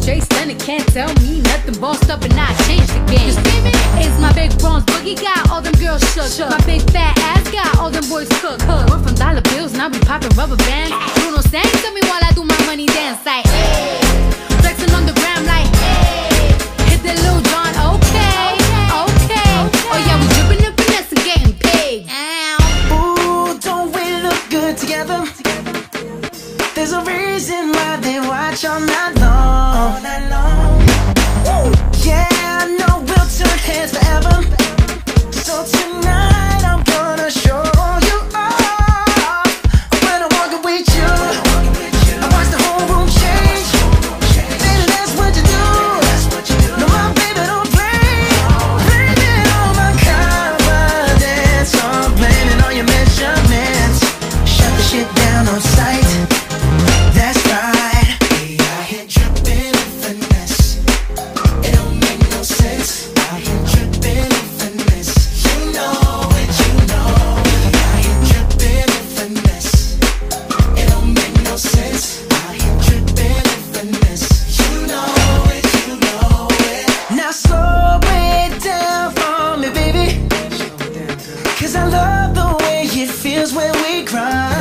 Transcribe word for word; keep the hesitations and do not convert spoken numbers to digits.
straight stunning, can't tell me nothing. Bossed up and I changed the game. You screaming? It's my big bronze boogie got all them girls shook. shook. My big fat ass got all them boys cook. cook. We're from dollar bills and I be popping rubber bands. Bruno sang to me while I do my money dance like hey. Flexing on the gram like hey. Hit that Lil Jon, okay, okay. Oh yeah, we dripping and finesse and getting paid. Ooh, don't we look good together? There's a reason why they watch all night long. All night long. Woo. Yeah, I know we'll turn heads forever. So tonight I'm gonna show you off. When I'm walking with you, I watch the whole room change. Baby, that's what you do. No, my baby don't play. Blaming all my confidence, I'm blaming all your measurements. Shut the shit down on sight. That's right. We out here dripping in finesse. It don't make no sense. Out here dripping in finesse. You know it, you know. We out here dripping in finesse. It don't make no sense. Out here dripping in finesse. You know it, you know it. Now slow it down for me, baby. Cause I love the way it feels when we grind.